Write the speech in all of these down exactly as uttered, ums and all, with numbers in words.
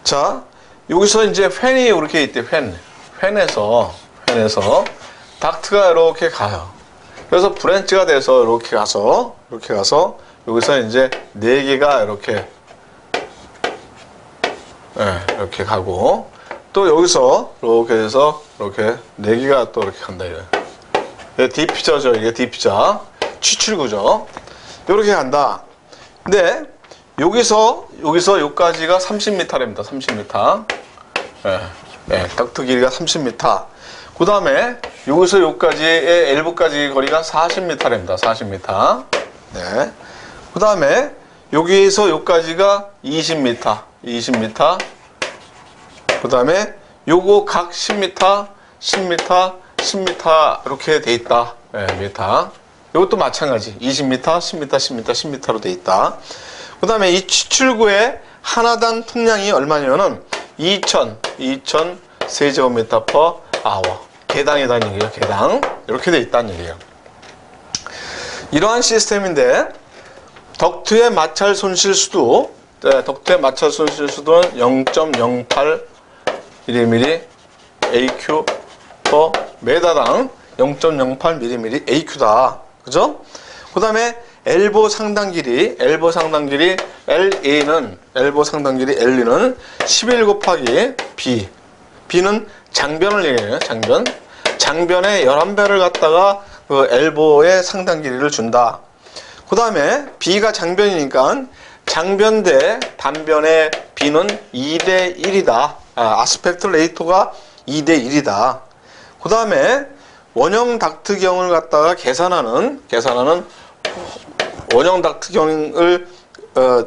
자, 여기서 이제 팬이 이렇게 있대. 팬. 팬에서, 팬에서 닥트가 이렇게 가요. 그래서 브랜치가 돼서 이렇게 가서, 이렇게 가서, 여기서 이제 네 개가 이렇게, 네, 이렇게 가고, 또 여기서 이렇게 해서, 이렇게 네 개가 또 이렇게 간다. 이게 디퓨저죠. 이게 디퓨저. 추출구죠. 이렇게 간다. 근데, 여기서, 여기서 여기까지가 삼십 미터랍니다. 삼십 미터. 네, 네, 닥트 길이가 삼십 미터. 그 다음에 여기서 여기까지의 엘보까지 거리가 사십 미터랍니다. 사십 미터. 네. 그 다음에 여기에서 여기까지가 이십 미터. 이십 미터. 그 다음에 요거 각 십 미터, 십 미터, 십 미터 이렇게 돼 있다. 네, 미터. 요것도 마찬가지. 이십 미터, 십 미터, 십 미터, 십 미터로 돼 있다. 그 다음에 이 추출구의 하나당 풍량이 얼마냐면은 이천, 이천 세제곱미터 퍼 아워. 개당이라는 얘기예요. 개당. 이렇게 돼 있다는 얘기예요. 이러한 시스템인데 덕트의 마찰 손실수도, 네, 덕트의 마찰 손실수도는 영 점 영팔 밀리미터 에이큐 퍼 메다당 영 점 영팔 밀리미터 에이큐다. 그죠? 그 다음에 엘보 상당 길이, 엘보 상당 길이 엘에는, 엘보 상당 길이 엘이는 십일 곱하기 B. B는 장변을 얘기해요. 장변. 장변에 열한 배를 갖다가 그 엘보의 상당 길이를 준다. 그 다음에 B가 장변이니까 장변 대 단변의 B는 이 대 일이다. 아, 아스펙트 레이토가 이 대 일이다. 그 다음에 원형 닥트경을 갖다가 계산하는, 계산하는 원형 닥트경을, 어,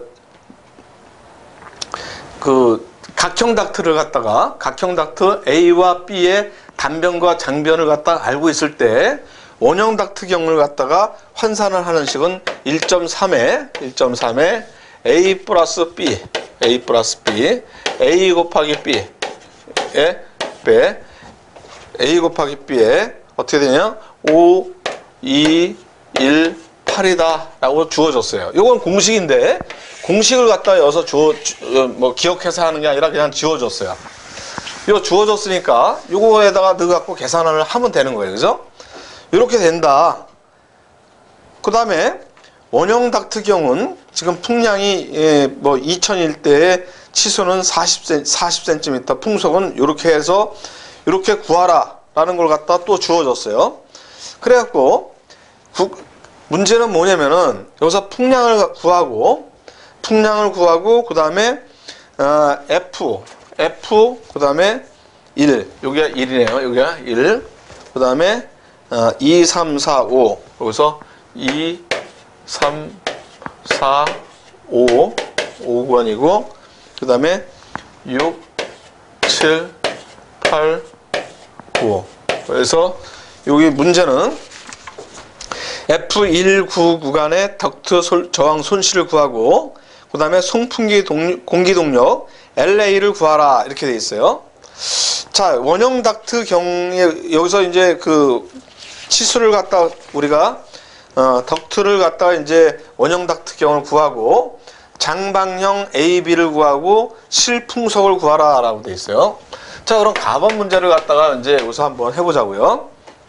그, 각형 닥트를 갖다가, 각형 닥트 A와 B의 단변과 장변을 갖다가 알고 있을 때, 원형 닥트경을 갖다가 환산을 하는 식은 일 점 삼에, 일 점 삼에 A 플러스 B, A 플러스 B, A 곱하기 B에, 빼, A 곱하기 B에 어떻게 되냐? 오, 이, 일, 팔이다 라고 주어졌어요. 이건 공식인데 공식을 갖다 여서 주어, 뭐 기억해서 하는 게 아니라 그냥 지워줬어요. 이거 주어졌으니까 이거에다가 넣어갖고 계산을 하면 되는 거예요. 그죠? 이렇게 된다. 그 다음에 원형 닥트경은 지금 풍량이 예, 뭐 이천일 대에 치수는 사십 센티미터, 풍속은 이렇게 해서 이렇게 구하라 라는 걸 갖다 또 주어졌어요. 그래갖고 구, 문제는 뭐냐면은 여기서 풍량을 구하고 풍량을 구하고 그 다음에 어, F F 그 다음에 일 여기가 일이네요. 여기가 일 그 다음에 어, 이, 삼, 사, 오 여기서 이, 삼, 사, 오 오 구간이고 그 다음에 육, 칠, 팔, 구 그래서 여기 문제는 에프 십구 구간의 덕트 저항 손실을 구하고 그 다음에 송풍기 동력, 공기 동력 엘에이를 구하라 이렇게 돼 있어요. 자, 원형 닥트 경에 여기서 이제 그 치수를 갖다 우리가 어, 덕트를 갖다가 이제 원형 닥트 경을 구하고 장방형 에이비를 구하고 실풍속을 구하라 라고 돼 있어요. 자, 그럼 가번 문제를 갖다가 이제 여기서 한번 해보자고요.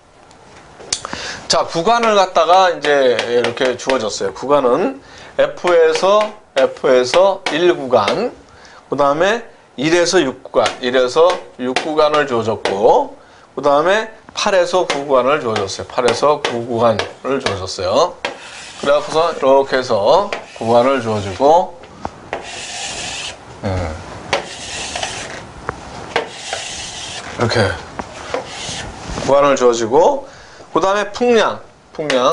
자, 구간을 갖다가 이제 이렇게 주어졌어요. 구간은 F에서, F에서 일 구간, 그 다음에 일에서 육 구간, 일에서 육 구간을 주어졌고, 그 다음에 팔에서 구 구간을 주어졌어요. 팔에서 구 구간을 주어졌어요. 그래서 이렇게 해서 구간을 주어주고, 음. 이렇게 구간을 주어지고, 그 다음에 풍량, 풍량,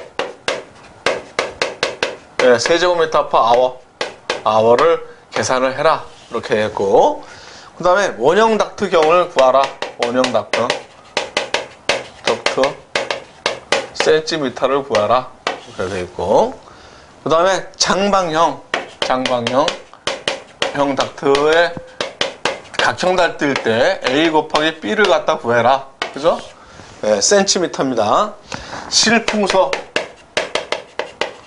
네, 세제곱미터 퍼 아워, 아워를 계산을 해라. 이렇게 했고, 그 다음에 원형 닥트경을 구하라. 원형 닥트, 닥트, 센티미터를 구하라. 이렇게 돼 있고, 그 다음에 장방형, 장방형, 형 닥트의 각형 닥트일 때 A 곱하기 B를 갖다 구해라. 그죠? 네, 센티미터입니다. 실풍속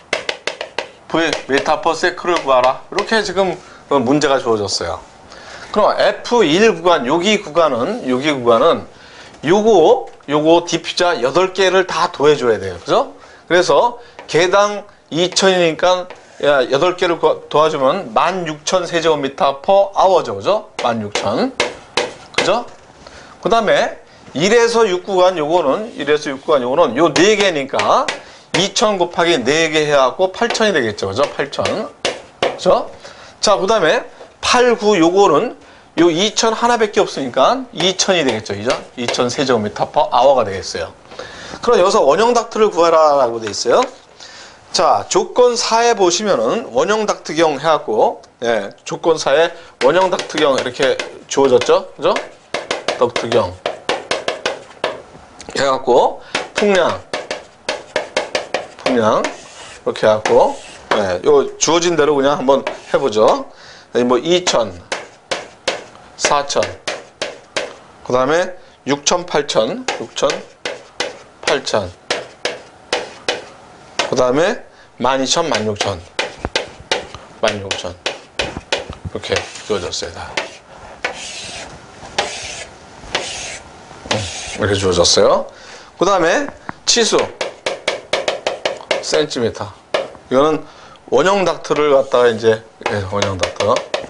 V 미터 퍼 세크를 구하라. 이렇게 지금 문제가 주어졌어요. 그럼 에프 일 구간, 여기 구간은, 여기 구간은 요거, 요거 디퓨저 여덟 개를 다 더해줘야 돼요. 그죠? 그래서 개당 이천이니까 야, 여덟 개를 도와주면 만 육천 세제곱미터 퍼 아워죠. 그죠? 만 육천. 그죠? 그 다음에 일에서 육 구간 요거는, 일에서 육 구간 요거는 요 네 개니까 이천 곱하기 네 개 해갖고 팔천이 되겠죠. 그죠? 팔천. 그죠? 자, 그 다음에 팔, 구 요거는 요 이천 하나밖에 없으니까 이천이 되겠죠. 그죠? 이천 세제곱미터 퍼 아워가 되겠어요. 그럼 여기서 원형 닥트를 구하라라고 돼 있어요. 자, 조건 사에 보시면은 원형 닥트경 해갖고, 예, 조건 사에 원형 닥트경 이렇게 주어졌죠? 그죠? 닥트경 해갖고, 풍량, 풍량, 이렇게 해갖고, 예, 요 주어진 대로 그냥 한번 해보죠. 뭐, 이천, 사천, 그 다음에 육천, 팔천, 육천, 팔천, 그 다음에 만 이천, 만 육천, 만 육천 이렇게 주어졌어요. 다. 이렇게 주어졌어요. 그 다음에 치수 센티미터. 이거는 원형 닥트를 갖다가 이제 원형 닥트.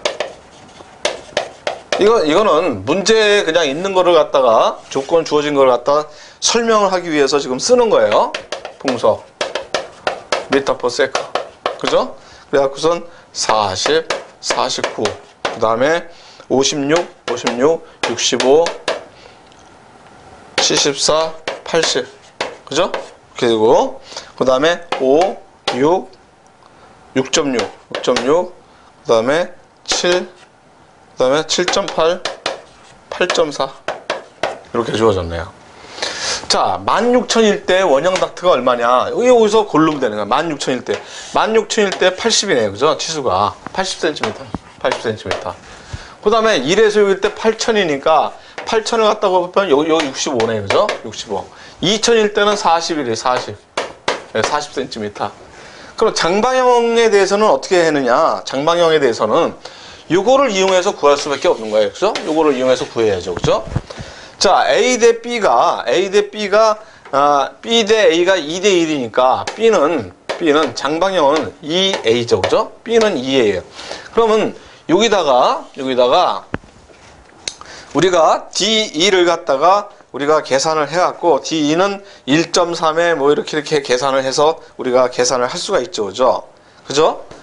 이거 이거는 문제에 그냥 있는 거를 갖다가 조건 주어진 걸 갖다가 설명을 하기 위해서 지금 쓰는 거예요. 풍속 미터 퍼 세컨. 그죠? 그래갖고선 사십, 사십구, 그 다음에 오십육, 오십육, 육십오, 칠십사, 팔십. 그죠? 이렇게 되고, 그 다음에 오, 육, 육 점 육, 육 점 육, 그 다음에 칠, 그 다음에 칠 점 팔, 팔 점 사. 이렇게 주어졌네요. 자, 만 육천일 때 원형 닥트가 얼마냐? 여기서 고르면 되는 거야. 만 육천일 때. 만 육천일 때 팔십이네요. 그죠? 치수가. 팔십 센티미터. 팔십 센티미터. 그 다음에 일에서 육일 때 팔천이니까 팔천을 갖다가 보면 여기, 여기 육십오네. 그죠? 육십오. 이천일 때는 사십이래. 사십. 네, 사십 센티미터. 그럼 장방형에 대해서는 어떻게 했느냐? 장방형에 대해서는 요거를 이용해서 구할 수밖에 없는 거예요. 그죠? 요거를 이용해서 구해야죠. 그죠? 자, A 대 B가, A 대 B가, 아, B 대 A가 이 대 일이니까 B는, B는 장방형은 이 에이죠. 그죠? B는 이 에이예요. 그러면 여기다가, 여기다가 우리가 디 이를 갖다가 우리가 계산을 해갖고 디 이는 일 점 삼에 뭐 이렇게 이렇게 계산을 해서 우리가 계산을 할 수가 있죠. 그죠? 그죠?